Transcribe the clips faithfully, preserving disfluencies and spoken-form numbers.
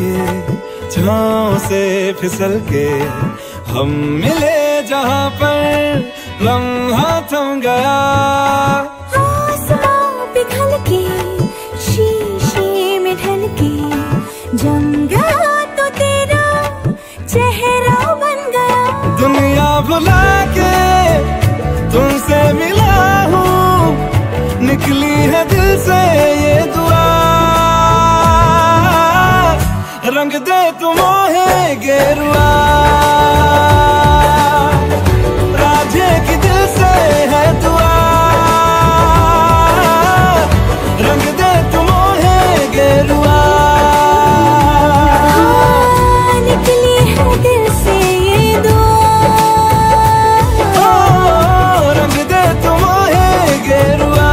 के छाँव से फिसल के हम मिले जहाँ पर लम्हा थम गया। आसमां पिघल के शीशे में ढल के जम गया तो तेरा चेहरा बन गया। दुनिया भुला के तुमसे मिला हूँ, निकली है दिल से ये दुआ। रंग दे तुम मोहे गेरुआ, राधे की दिल से है दुआ। रंग दे तुम मोहे गेरुआ, हाँ, निकली है दिल से ये दुआ। ओ, रंग दे तुम मोहे गेरुआ।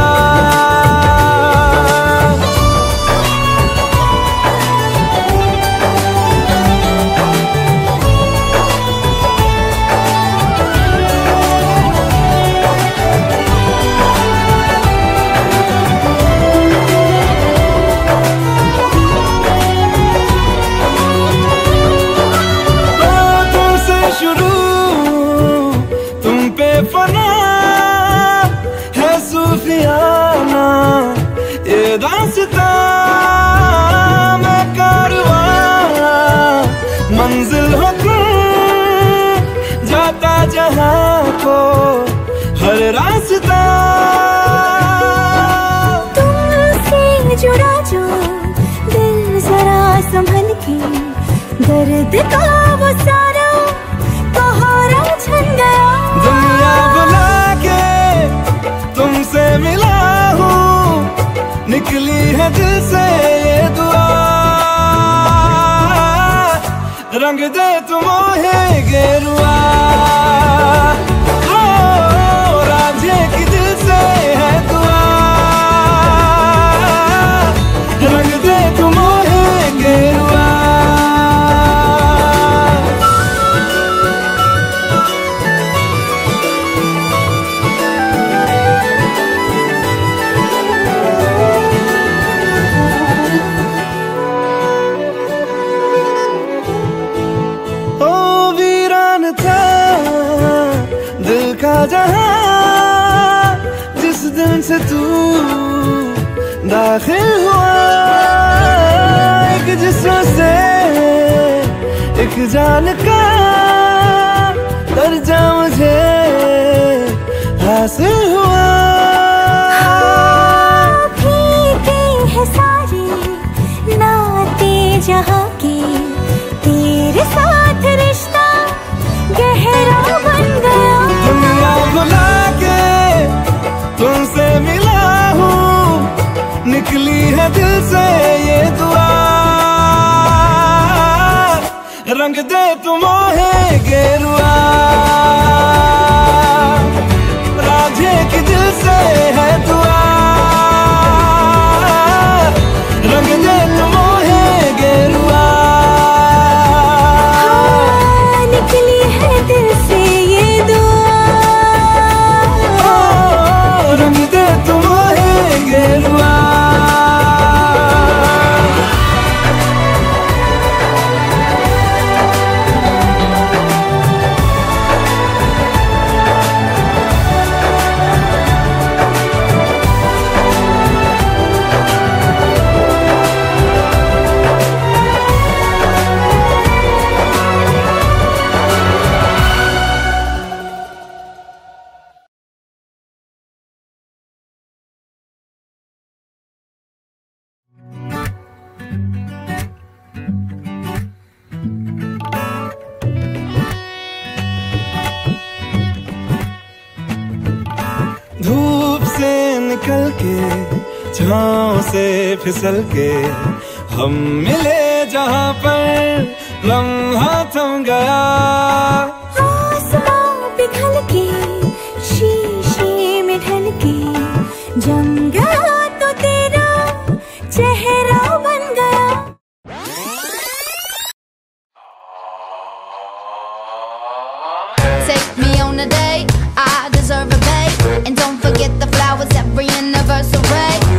फना है सूफियाना ये दास्तां, मैं कारवां मंजिल हो तुम, जाता जहाँ को हर रास्ता। तुमसे जुड़ा जो दिल जरा संभल के, दर्द का वो सारा सहारा छन गया। दुनिया बुला के तुमसे मिला हूँ, निकली है दिल से ये दुआ। रंग दे तुम मोहे गेरुआ, ओ, राधे की दिल से है दुआ। रंग दे तुम मोहे गेरुआ। जहाँ जिस दिन से तू दाखिल हुआ, एक जिस्म से एक जान का दर्जा मुझे हासिल हुआ। हाँ, भीगे हैं सारे नाते जहाँ के, तेरे साथ रिश्ता गहरा बन गया। दुनिया बुला के तुमसे मिला हूँ, निकली है दिल से ये दुआ। रंग दे तुम मोहे गेरुआ, राधे की दिल से है दुआ। रंग दे तुम मोहे गेरुआ, हाँ, निकली है दिल से ये दुआ। ओ, रंग दे तुम मोहे गेरुआ। धूप से निकल के छाँव से फिसल के हम मिले जहाँ पर लम्हा थम गया। आसमां पिघल के शीशे में ढल के जम गया तो तेरा चेहरा बन गया। Take me on a date, I deserve a bait, and don't forget the flowers every anniversary.